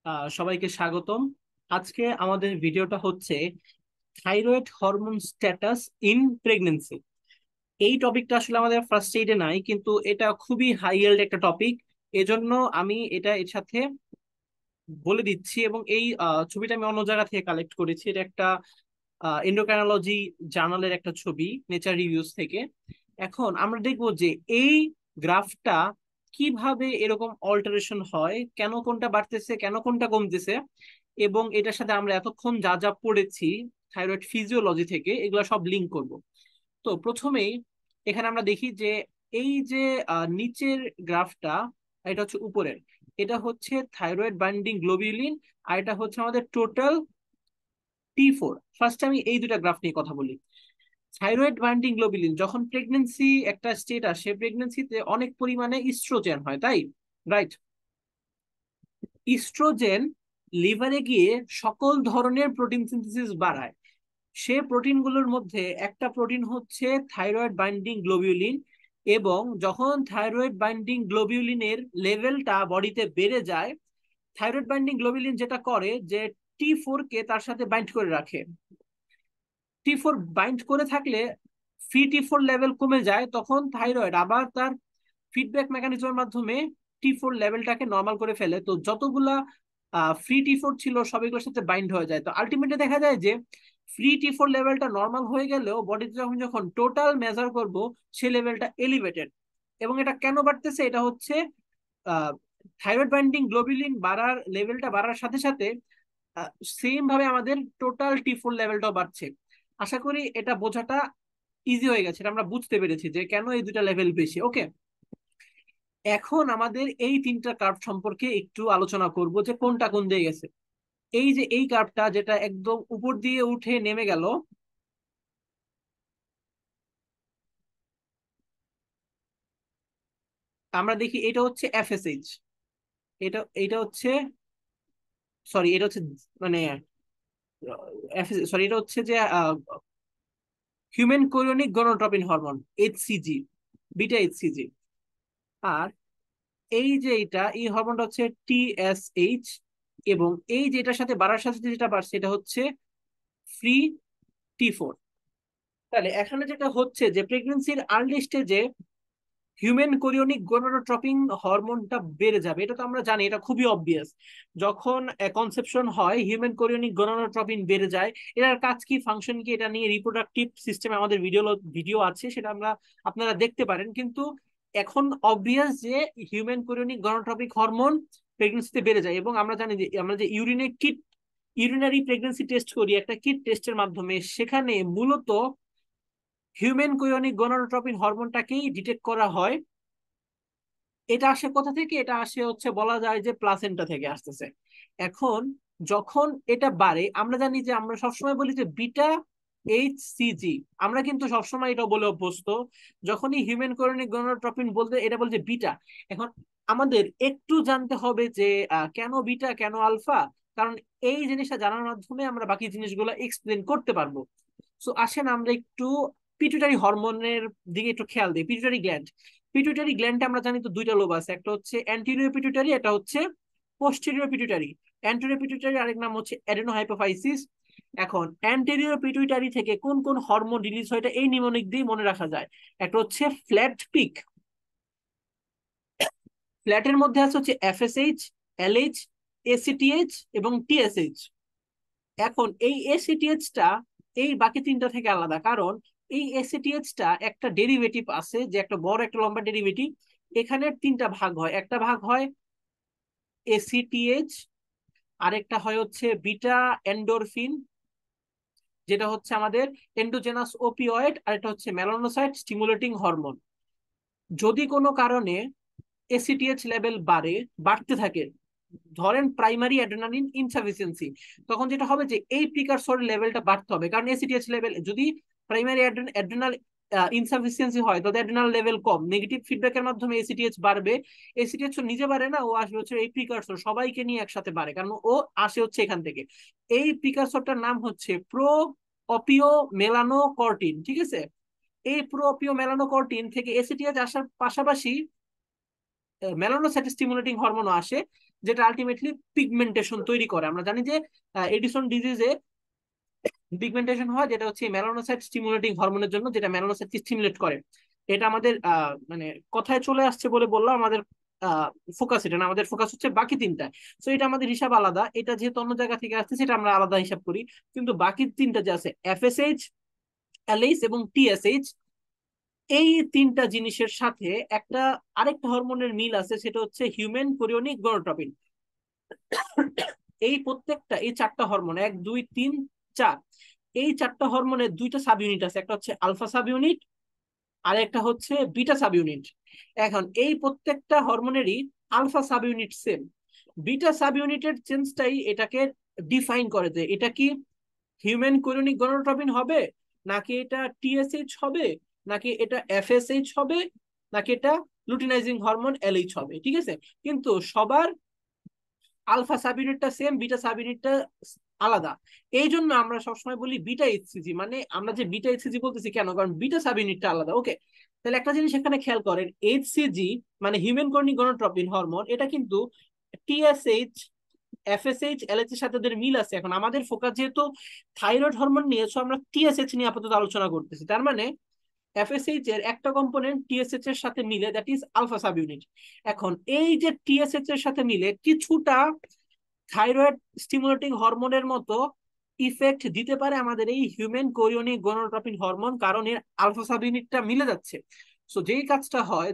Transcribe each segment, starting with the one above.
সবাইকে স্বাগতম। আজকে আমাদের ভিডিওটা হচ্ছে thyroid hormone status in pregnancy. এই টপিকটা আসলে আমাদের ফার্স্ট এইডে নাই, কিন্তু এটা খুবই হাই ইল্ড একটা টপিক। এজন্য আমি এটা এর সাথে বলে দিচ্ছি, এবং এই ছবিটা আমি অন্য জায়গা থেকে কালেক্ট করেছি। এটা একটা এন্ডোক্রাইনোলজি জার্নালের একটা ছবি, নেচার রিভিউজ থেকে। এখন আমরা দেখবো যে এই গ্রাফটা কিভাবে এরকম অল্টারেশন হয়, কেন কোনটা বাড়তেছে কেন কোনটা কমতেছে, এবং এটার সাথে আমরা এতক্ষণ যা যা পড়েছি থাইরয়েড ফিজিওলজি থেকে, এগুলো সব লিঙ্ক করব। তো প্রথমেই এখানে আমরা দেখি যে এই যে নিচের গ্রাফটা, এটা হচ্ছে উপরের, এটা হচ্ছে থাইরয়েড বাইন্ডিং গ্লোবিউলিন, আর এটা হচ্ছে আমাদের টোটাল T4। ফার্স্ট আমি এই দুটা গ্রাফ নিয়ে কথা বলি। থাইরয়েড বাইন্ডিং গ্লোবুলিন, যখন প্রেগন্যান্সি একটা স্টেট আসে, প্রেগন্যান্সিতে অনেক পরিমাণে ইস্ট্রোজেন হয়, তাই রাইট? ইস্ট্রোজেন লিভারে গিয়ে সকল ধরনের প্রোটিন সিনথেসিস বাড়ায়। সে প্রোটিনগুলোর মধ্যে একটা প্রোটিন হচ্ছে থাইরয়েড বাইন্ডিং গ্লোবিউলিন। এবং যখন থাইরয়েড বাইন্ডিং গ্লোবিউলিনের লেভেলটা বডিতে বেড়ে যায়, থাইরয়েড বাইন্ডিং গ্লোবিউলিন যেটা করে যে T4 কে তার সাথে বাইন্ড করে রাখে। T4 বাইন্ড করে থাকলে ফ্রি T4 লেভেল কমে যায়, তখন থাইরয়েড আবার তার ফিডব্যাক মেকানিজমের মাধ্যমে T4 লেভেলটাকে নর্মাল করে ফেলে। তো যতগুলা ফ্রি T4 ছিল সবগুলোর সাথে বাইন্ড হয়ে যায়। তো আলটিমেটলি দেখা যায় যে ফ্রি T4 লেভেলটা নর্মাল হয়ে গেলেও বডিতে যখন যখন টোটাল মেজার করব, সে লেভেলটা এলিভেটেড। এবং এটা কেন বাড়তেছে? এটা হচ্ছে থাইরয়েড বাইন্ডিং গ্লোবুলিন বাড়ার লেভেলটা বাড়ার সাথে সাথে সেম ভাবে আমাদের টোটাল T4 লেভেলটাও বাড়ছে। আশা করি এটা বোঝাটা ইজি হয়ে গেছে, এটা আমরা বুঝতে পেরেছি যে কেন এই দুটা লেভেল বেশি। ওকে, এখন আমাদের এই তিনটা কার্ভ সম্পর্কে একটু আলোচনা করব যে কোনটা কোন দিয়ে গেছে। এই যে এই কার্ভটা যেটা একদম উপর দিয়ে উঠে নেমে গেল, আমরা দেখি এটা হচ্ছে এফএসএইচ। এটা হচ্ছে, সরি এটা হচ্ছে মানে সরি এটা হচ্ছে যে human chorionic gonadotropin hormone, HCG, beta HCG. আর এই যে এই হরমোনটা হচ্ছে টিএসএইচ। এবং এই যে এটার সাথে বাড়ার সাথে সাথে যেটা বাড়ছে, এটা হচ্ছে ফ্রি T4। তাহলে এখানে যেটা হচ্ছে যে প্রেগনেন্সির আর্লি স্টেজে হিউম্যান কোরিয়নিক গোনাডোট্রপিন হরমোনটা বেড়ে যাবে, এটা তো আমরা জানি, এটা খুবই অবভিয়াস। যখন কনসেপশন হয় হিউম্যান কোরিয়নিক গোনাডোট্রপিন বেড়ে যায়। এটার কাজ কি, ফাংশন কি, এটা নিয়ে রিপ্রোডাক্টিভ সিস্টেমে আমাদের ভিডিও আছে, সেটা আপনারা দেখতে পারেন। কিন্তু এখন অবভিয়াস যে হিউম্যান কোরিয়নিক গোনাডোট্রপিক হরমোন প্রেগনেন্সিতে বেড়ে যায়। এবং আমরা জানি যে আমরা যে ইউরিনারি প্রেগনেন্সি টেস্ট করি একটা কিট টেস্টের মাধ্যমে, সেখানে মূলত হিউম্যান কোরিয়নিক গোনাডোট্রপিন হরমোনটাকেই ডিটেক্ট করা হয়। এটা আসে কোথা থেকে? এটা আসে হচ্ছে বলা যায় যে প্লাসেন্টা থেকে আসতেছে। এখন যখন এটা বাড়ে, আমরা জানি যে আমরা সবসময় বলি যে বিটা এইচসিজি, আমরা কিন্তু সবসময় এটা বলে অভ্যস্ত। যখনই হিউম্যান কোরিয়নিক গনোট্রপিন বলতে এটা বলছে বিটা। এখন আমাদের একটু জানতে হবে যে কেন বিটা কেন আলফা, কারণ এই জিনিসটা জানার মাধ্যমে আমরা বাকি জিনিসগুলো এক্সপ্লেন করতে পারবো। সো আসেন আমরা একটু পিটুইটারি হরমোনের দিকে একটু খেয়াল দিই। পিটুইটারি গ্ল্যান্ডে আমরা জানি তো দুইটা লোব আছে, একটা হচ্ছে অ্যান্টেরিয়র পিটুইটারি, এটা হচ্ছে পোস্টেরিয়র পিটুইটারি। অ্যান্টেরিয়র পিটুইটারি আরেক নাম হচ্ছে অ্যাডেনোহাইপোফাইসিস। এখন অ্যান্টেরিয়র পিটুইটারি থেকে কোন কোন হরমোন রিলিজ হয়, এটা এই নিমোনিক দিয়ে মনে রাখা যায়। একটা হচ্ছে ফ্ল্যাট পিক, ফ্ল্যাটের মধ্যে আছে হচ্ছে এফএসএইচ, এলএইচ, এসিটিএইচ এবং টিএসএইচ। এখন এই এসিটিএইচটা এই বাকি তিনটা থেকে আলাদা, কারণ এই এসিটিএইচটা একটা ডেরিভেটিভ আছে, যে একটা বড় একটা লম্বা ডেরিভেটিভ। এখানে তিনটা ভাগ হয়, একটা ভাগ হয় এসিটিএইচ, আরেকটা হয় হচ্ছে বিটা এন্ডোরফিন, যেটা হচ্ছে আমাদের এন্ডোজেনাস ওপিওয়েড, আর এটা হচ্ছে মেলানোসাইট স্টিমুলেটিং হরমোন। যদি কোনো কারণে এসিটিএইচ লেভেল বাড়তে থাকে, ধরেন প্রাইমারি অ্যাড্রেনালিন ইনসাফিসিয়েন্সি, তখন যেটা হবে যে এই প্রিকারসর লেভেলটা বাড়তে হবে। কারণ এসিটিএইচ লেভেল যদি প্রাইমারি অ্যাড্রেনাল ইনসাফিসিয়েন্সি হয়, তাহলে অ্যাড্রেনাল লেভেল কম, নেগেটিভ ফিডব্যাকের মাধ্যমে এসিটিএইচ বাড়বে। এসিটিএইচ নিজে বাড়ে না, ও আসবে হচ্ছে এই প্রিকারসর, সবাইকে নিয়ে একসাথে বাড়ে, কারণ ও আসে হচ্ছে এখান থেকে। এই প্রিকারসরটার নাম হচ্ছে প্রো অপিও মেলানোকর্টিন, ঠিক আছে? এই প্রো অপিও মেলানোকর্টিন থেকে এসিটিএইচ আসার পাশাপাশি মেলানোসাইট স্টিমুলেটিং হরমোন আসে, যেটা আলটিমেটলি পিগমেন্টেশন তৈরি করে। আমরা জানি যে এডিসন ডিজিজে পিগমেন্টেশন হয়, যেটা হচ্ছে মেলানোসাইট স্টিমুলেটিং হরমোনের জন্য, যেটা মেলানোসাইটকে স্টিমুলেট করে। এটা আমাদের মানে কথায় চলে আসছে বলে বললাম, আমাদের ফোকাস এটা না, আমাদের ফোকাস হচ্ছে বাকি তিনটা। তো এটা আমাদের হিসাব আলাদা, এটা যেহেতু অন্য জায়গা থেকে আসছে সেটা আমরা আলাদা হিসাব করি। কিন্তু বাকি তিনটা যে আছে, এফএসএইচ, এলএইচ এবং টিএসএইচ, এই তিনটা জিনিসের সাথে একটা আরেকটা হরমোনের মিল আছে, সেটা হচ্ছে হিউম্যান কোরিওনিক গনোট্রপিন। এই প্রত্যেকটা, এই চারটা হরমোন, 1 2 3 4, এই চারটা হরমোনের দুইটা সাব ইউনিট আছে, একটা হচ্ছে আলফা সাব ইউনিট আর একটা হচ্ছে বিটা সাব ইউনিট। এখন এই প্রত্যেকটা হরমোনেরই alpha sub unit same, beta sub ইউনিটের চেঞ্জটাই এটাকে ডিফাইন করে যে এটা কি হিউম্যান কোরিওনিক গনোট্রপিন হবে, নাকি এটা টিএসএইচ হবে, নাকি এটা এফএসএইচ হবে, নাকি এটা লুটিনাইজিং হরমোন এলএইচ হবে। ঠিক আছে, কিন্তু সবার আলফা সাব ইউনিটটা সেম, বিটা সাব ইউনিটটা আলাদা। এই জন্য আমরা সবসময় বলি বিটা এইচসিজি, মানে আমরা যে বিটা এইচসিজি বলতেছি কেন, কারণ বিটা সাব ইউনিটটা আলাদা। ওকে, তাহলে একটা জিনিস এখানে খেয়াল করেন, এইচসিজি মানে হিউম্যান কোরিওনিক গনোট্রপিন হরমোন, এটা কিন্তু টিএসএইচ, এফএসএইচ, এলএইচ এর সাথে ওদের মিল আছে। এখন আমাদের ফোকাস যেহেতু থাইরয়েড হরমোন নিয়ে, সো আমরা টিএসএইচ নিয়ে আপাতত আলোচনা করতেছি। তার মানে এফএসএইচ এর একটা কম্পোনেন্ট টিএসএইচ এর সাথে মিলে, that is alpha sub unit. এখন এই যে টিএসএইচ এর সাথে মিলে কিছুটা থাইরয়েড স্টিমুলেটিং হরমোনের মতো ইফেক্ট দিতে পারে আমাদের এই হিউম্যান কোরিওনিক গনোট্রপিন হরমোন, কারণ এর আলফা সাব ইউনিটটা মিলে যাচ্ছে। সো যেই কাজটা হয়,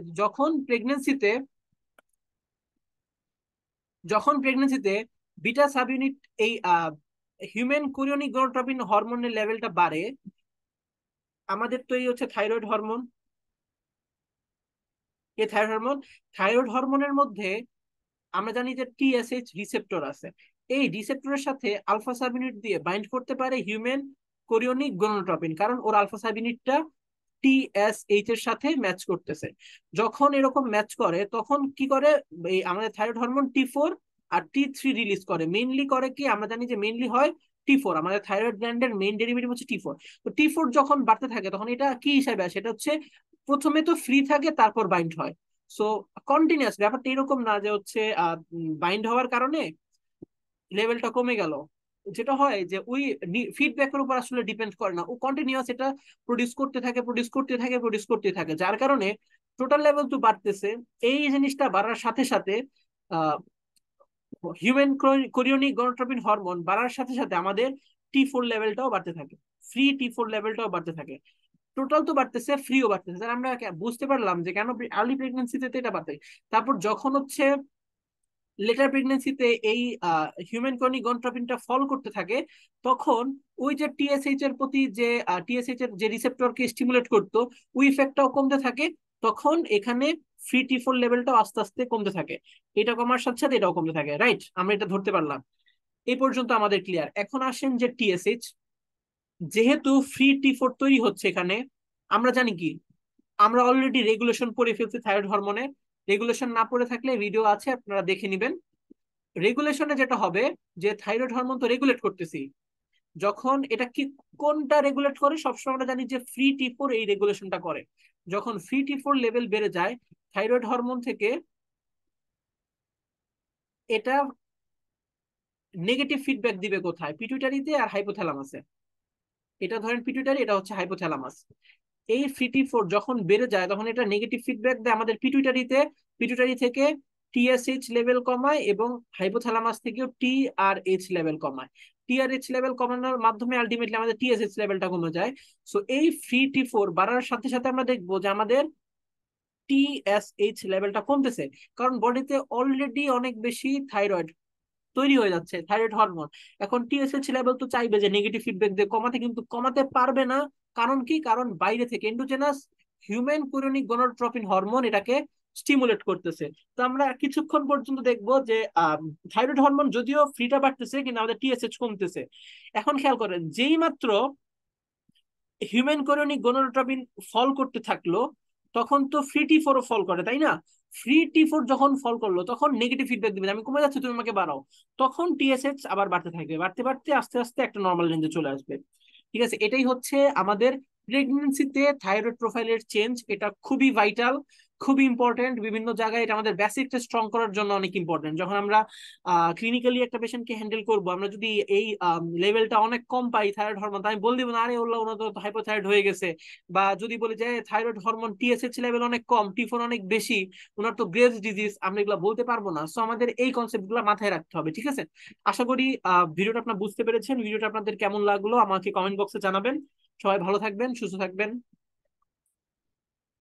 যখন প্রেগনেন্সিতে বিটা সাব ইউনিট, এই হিউম্যান কোরিওনিক গনোট্রপিন হরমোনের লেভেলটা বাড়ে, আমাদের তো এই হচ্ছে থাইরয়েড হরমোন, এই থাইরয়েড হরমোনের মধ্যে আমরা জানি যে টিএসএইচ রিসেপ্টর আছে। এই রিসেপ্টরের সাথে আলফা সাব ইউনিট দিয়ে বাইন্ড করতে পারে হিউম্যান কোরিওনিক গনোট্রপিন, কারণ ওর আলফা সাব ইউনিটটা টিএসএইচ এর সাথে ম্যাচ করতেছে। যখন এরকম ম্যাচ করে তখন কি করে, এই আমাদের থাইরয়েড হরমোন টি4 আর টি3 রিলিজ করে। মেইনলি করে কি, আমরা জানি যে মেইনলি হয় টি4, আমাদের থাইরয়েড গ্ল্যান্ডের মেইন ডেরিভেটিভ হচ্ছে টি4। তো টি4 যখন বাড়তে থাকে তখন এটা কি হিসাবে আসে, এটা হচ্ছে প্রথমে তো ফ্রি থাকে, তারপর বাইন্ড হয়। সো কন্টিনিউয়াস ব্যাপারটা এরকম না যে হচ্ছে বাইন্ড হওয়ার কারণে লেভেলটা কমে গেল। যেটা হয় যে ওই ফিডব্যাকের উপর আসলে ডিপেন্ড করে না, ও কন্টিনিউয়াস এটা প্রডিউস করতে থাকে, যার কারণে টোটাল লেভেল তো বাড়তেছে। এই জিনিসটা বাড়ার সাথে সাথে হিউম্যান কোরিওনিক গনোট্রপিন হরমোন বাড়ার সাথে সাথে আমাদের টি4 লেভেলটাও বাড়তে থাকে, ফ্রি টি4 লেভেলটাও বাড়তে থাকে। টোটাল তো বাড়তেছে, ফ্রিও বাড়তেছে, তাহলে আমরা বুঝতে পারলাম যে কেন আর্লি প্রেগনেন্সিতে এটা বাড়তে। তারপর যখন হচ্ছে লেটার প্রেগনেন্সিতে এই হিউম্যান ক্রনিক গনট্রপিনটা ফল করতে থাকে, তখন ওই যে টিএসএইচ এর প্রতি যে টিএসএইচ এর যে রিসেপ্টরকে স্টিমুলেট করতো, ওই ইফেক্টটাও কমতে থাকে। তখন এখানে ফ্রি টি4 লেভেলটাও আস্তে আস্তে কমতে থাকে, এটা কমার সাথে সাথে এটাও কমতে থাকে। রাইট, আমরা এটা ধরতে পারলাম। এই পর্যন্ত আমাদের ক্লিয়ার। এখন আসেন যে টিএসএইচ, যেহেতু ফ্রি টি4 তৈরি হচ্ছে এখানে, আমরা জানি কি, আমরা অলরেডি রেগুলেশন পড়ে ফেলছি থাইরয়েড হরমোনের। রেগুলেশন না পড়ে থাকলে ভিডিও আছে, আপনারা দেখে নিবেন। রেগুলেশনে যেটা হবে, যে থাইরয়েড হরমোন তো রেগুলেট করতেছি, যখন এটা কি, কোনটা রেগুলেট করে, সবসময় আমরা জানি যে ফ্রি টি4 এই রেগুলেশনটা করে। যখন ফ্রি টি4 লেভেল বেড়ে যায় থাইরয়েড হরমোন থেকে, এটা নেগেটিভ ফিডব্যাক দিবে কোথায়, পিটুইটারিতে আর হাইপোথ্যালামাসে। এটা ধরেন পিটুইটারি, এটা হচ্ছে হাইপোথ্যালামাস। এই ফিটি4 যখন বেড়ে যায় তখন এটা নেগেটিভ ফিডব্যাক দেয় আমাদের পিটুইটারিতে, পিটুইটারি থেকে টিএসএইচ লেভেল কমায় এবং হাইপোথ্যালামাস থেকেও টি আর এইচ লেভেল কমায়। টি আর এইচ লেভেল কমানোর মাধ্যমে আলটিমেটলি আমাদের টিএসএইচ লেভেলটা কমে যায়। সো এই ফ্রি টি4 বাড়ার সাথে সাথে আমরা দেখবো যে আমাদের টিএসএইচ লেভেলটা কমতেছে, কারণ বডিতে অলরেডি অনেক বেশি থাইরয়েড তৈরি হয়ে যাচ্ছে, থাইরয়েড হরমোন। এখন টিএসএইচ লেভেল তো চাইবে যে নেগেটিভ ফিডব্যাক দিয়ে কমাতে, কিন্তু কমাতে পারবে না। কারণ কি, কারণ বাইরে থেকে endogenous human chorionic gonadotropin hormone এটাকে স্টিমুলেট করতেছে। তো আমরা কিছুক্ষণ পর্যন্ত দেখবো যে থাইরয়েড হরমোন যদিও ফ্রিটা বাড়তেছে, কিন্তু আমাদের টিএসএইচ কমতেছে। এখন খেয়াল করেন, যেই মাত্র হিউম্যান কোরিওনিক গনোট্রপিন ফল করতে থাকলো, তখন তো ফ্রি টি4 ফল করে, তাই না? ফ্রি টি4 যখন ফল করলো তখন নেগেটিভ ফিডব্যাক দিবে, আমি কমে যাচ্ছি, তুমি আমাকে বাড়াও। তখন টিএসএইচ আবার বাড়তে থাকবে, বাড়তে বাড়তে আস্তে আস্তে একটা নর্মাল রেঞ্জে চলে আসবে। ঠিক আছে, এটাই হচ্ছে আমাদের প্রেগনেন্সিতে থাইরয়েড প্রোফাইলের চেঞ্জ এটা খুবই ভাইটাল, খুবই ইম্পর্টেন্ট। বিভিন্ন জায়গায় এটা আমাদের বেসিকটা স্ট্রং করার জন্য অনেক ইম্পর্টেন্ট। যখন আমরা ক্লিনিক্যালি একটা পেশেন্টকে হ্যান্ডেল করবো, আমরা যদি এই লেভেলটা অনেক কম পাই থাইরয়েড হরমোন, আমি বল দিব না আরে ওল্লা ওনার তো হাইপোথাইরয়েড হয়ে গেছে। বা যদি বলি যে থাইরয়েড হরমোন টিএসএইচ লেভেল অনেক কম, টি4 অনেক বেশি, ওনার তো গ্রেভস ডিজিজ, আমরা এগুলো বলতে পারবো না। সো আমাদের এই কনসেপ্ট গুলো মাথায় রাখতে হবে, ঠিক আছে? আশা করি ভিডিওটা আপনার বুঝতে পেরেছেন। ভিডিওটা আপনাদের কেমন লাগলো আমাকে কমেন্ট বক্সে জানাবেন। সবাই ভালো থাকবেন, সুস্থ থাকবেন।